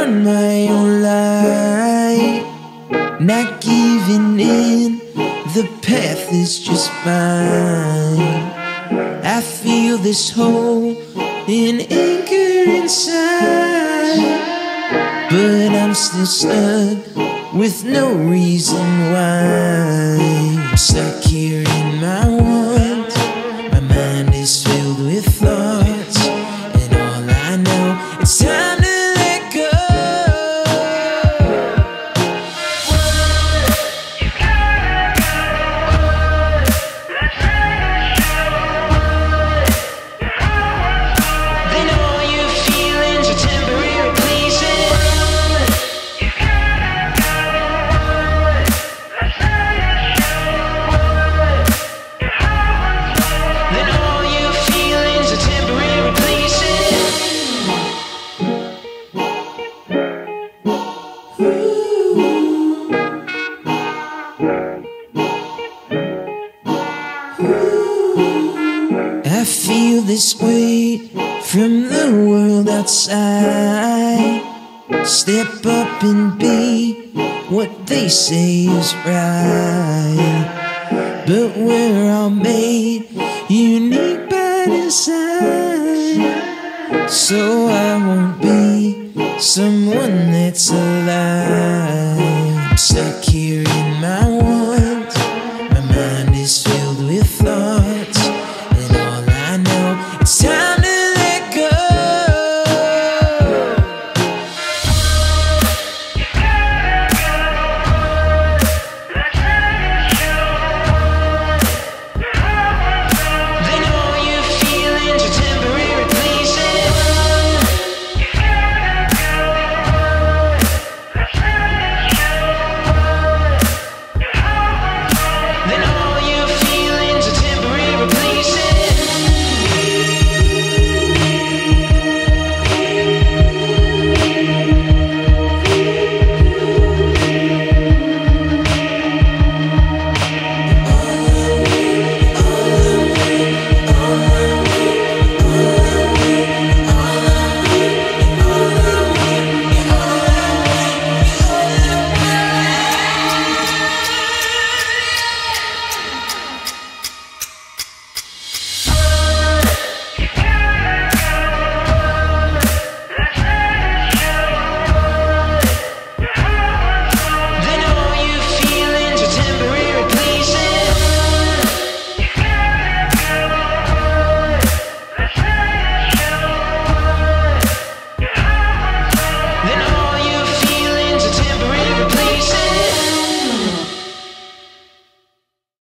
run my own life, not giving in, the path is just mine. I feel this hole in anchor inside, but I'm still stuck with no reason why. I'm stuck here in my want, my mind is filled with thoughts, and all I know, it's time to let go. Then all your feelings are temporary, pleasing. Then all your feelings are temporary, pleasing. I feel this weight from the world outside. Step up and be what they say is right, but we're all made unique by design. So I won't be someone that's alive. I'm stuck here in